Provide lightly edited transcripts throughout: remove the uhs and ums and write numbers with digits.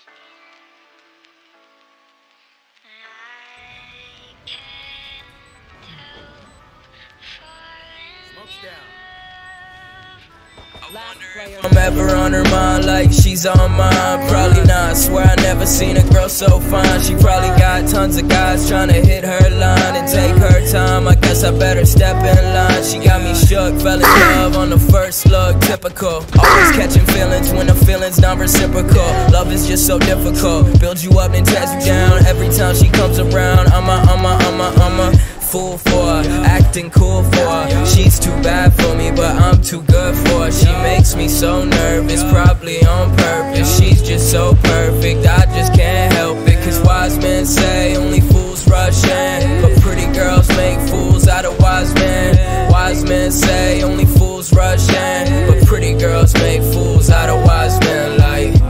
I'm ever on her mind like she's on mine. Probably not, swear I never seen a girl so fine. She probably got tons of guys trying to hit her line and take her time. I guess I better step in line. She got me shook, fell in love on the first look. Typical, always catching feelings when the feelings not reciprocal. Love is just so difficult, builds you up and tears you down. Every time she comes around, I'm a fool for her, acting cool for her. She's too bad for me, but I'm too good for her. She makes me so nervous, probably on purpose. She's just so perfect, I just can't help it. Cause wise men say only fools rush in, but pretty girls make fools out of wise men. Wise men say only fools rush in, but pretty girls make fools out of wise men. Like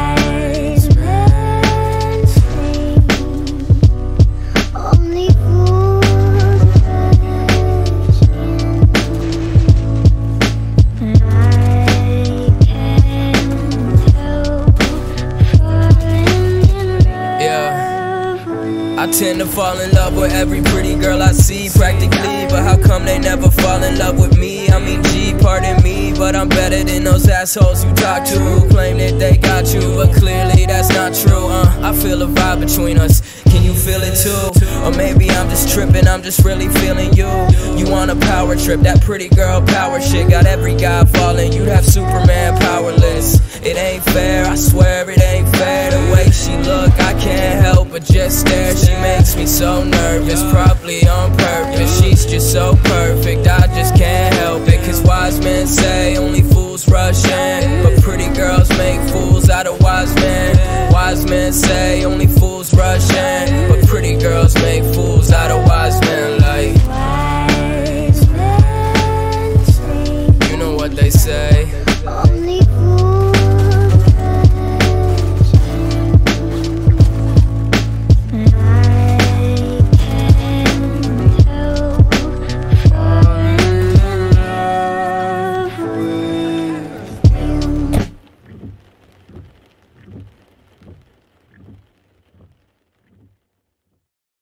I tend to fall in love with every pretty girl I see, practically. But how come they never fall in love with me? I mean, gee, pardon me, but I'm better than those assholes you talk to, who claim that they got you, but clearly that's not true. I feel a vibe between us, can you feel it too? Or maybe I'm just tripping, I'm just really feeling you. You on a power trip, that pretty girl power shit got every guy falling. You'd have Superman powerless. It ain't fair, I swear it ain't fair. The way she look, I can't help but just stare. She makes me so nervous, probably on purpose. She's just so perfect, I just can't help it. Cause wise men say only fools rush in, but pretty girls make fools out of wise men. Wise men say only fools rush in, but pretty girls make fools out of wise men. Like, you know what they say.